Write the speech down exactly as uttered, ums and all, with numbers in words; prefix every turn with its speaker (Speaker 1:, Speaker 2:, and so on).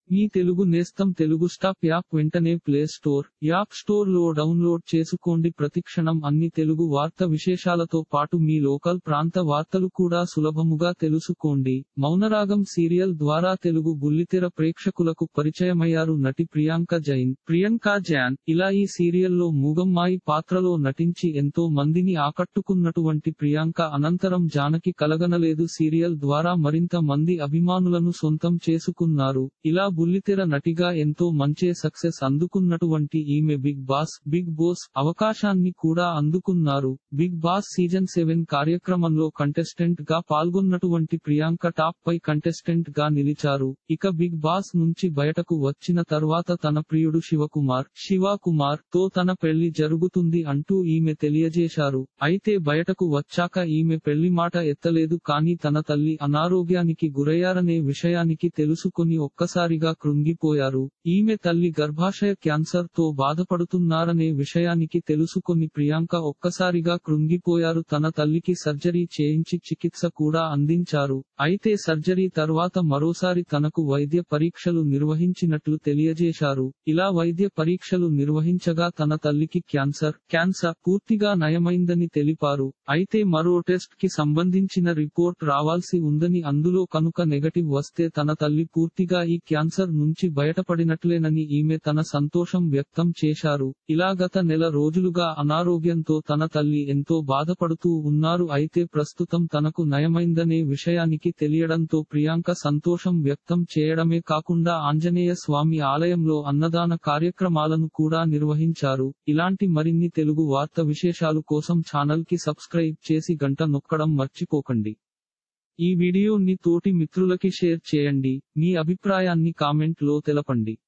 Speaker 1: మీ తెలుగు నేస్తం Telugu stop app వెంటనే play store, app store లో డౌన్లోడ్ చేసుకోండి. ప్రతిక్షణం అన్ని తెలుగు వార్త విశేషాలతో పాటు మీ లోకల్ ప్రాంత వార్తలు కూడా సులభముగా తెలుసుకోండి. మౌనరాగం సీరియల్ ద్వారా తెలుగు బుల్లితెర ప్రేక్షకులకు పరిచయమయ్యారు నటి ప్రియాంక జైన్. ప్రియాంక జాన్ ఇలా ఈ సీరియల్లో మూగమ్మాయి పాత్రలో నటించి ఎంతో మందిని ఆకట్టుకున్నటువంటి ప్రియాంక అనంతరం జానకి కలగనలేదు సీరియల్ ద్వారా మరింత మంది అభిమానులను సొంతం చేసుకున్నారు. ఇలా బుల్లితెర నటిగా ఎంతో మంచి సక్సెస్ అందుకున్నటువంటి ఈమె బిగ్ బాస్ బిగ్ బాస్ అవకాశాన్ని కూడా అందుకున్నారు. బిగ్ బాస్ సీజన్ సెవెన్ కార్యక్రమంలో కంటెస్టెంట్ గా పాల్గొన్నటువంటి ప్రియాంక టాప్ పై కంటెస్టెంట్ గా నిలిచారు. ఇక బిగ్ బాస్ నుంచి బయటకు వచ్చిన తర్వాత తన ప్రియుడు శివకుమార్ శివ కుమార్ తో తన పెళ్లి జరుగుతుంది అంటూ ఈమె తెలియజేశారు. అయితే బయటకు వచ్చాక ఈమె పెళ్లి మాట ఎత్తలేదు. కానీ తన తల్లి అనారోగ్యానికి గురయ్యారనే విషయానికి తెలుసుకొని ఒక్కసారిగా కృంగిపోయారు. ఈమె తల్లి గర్భాశయ క్యాన్సర్ తో బాధపడుతున్నారనే విషయానికి తెలుసుకొని ప్రియాంక ఒక్కసారిగా కృంగిపోయారు. తన తల్లికి సర్జరీ చేయించి చికిత్స కూడా అందించారు. అయితే సర్జరీ తర్వాత మరోసారి తనకు వైద్య పరీక్షలు నిర్వహించినట్లు తెలియజేశారు. ఇలా వైద్య పరీక్షలు నిర్వహించగా తన తల్లికి క్యాన్సర్ క్యాన్సర్ పూర్తిగా నయమైందని తెలిపారు. అయితే మరో టెస్ట్ కి సంబంధించిన రిపోర్ట్ రావాల్సి ఉందని, అందులో కనుక నెగటివ్ వస్తే తన తల్లి పూర్తిగా ఈ క్యాన్సర్ నుంచి బయటపడినట్లేనని ఈమె తన సంతోషం వ్యక్తం చేశారు. ఇలా గత నెల రోజులుగా అనారోగ్యంతో తన తల్లి ఎంతో బాధపడుతూ ఉన్నారు. అయితే ప్రస్తుతం తనకు నయమైందనే విషయానికి తెలియడంతో ప్రియాంక సంతోషం వ్యక్తం చేయడమే కాకుండా ఆంజనేయ స్వామి ఆలయంలో అన్నదాన కార్యక్రమాలను కూడా నిర్వహించారు. ఇలాంటి మరిన్ని తెలుగు వార్త విశేషాలు కోసం ఛానల్ కి సబ్స్క్రైబ్ చేసి గంట నొక్కడం మర్చిపోకండి. ఈ వీడియోని తోటి మిత్రులకి షేర్ చేయండి. మీ అభిప్రాయాన్ని కామెంట్ లో తెలపండి.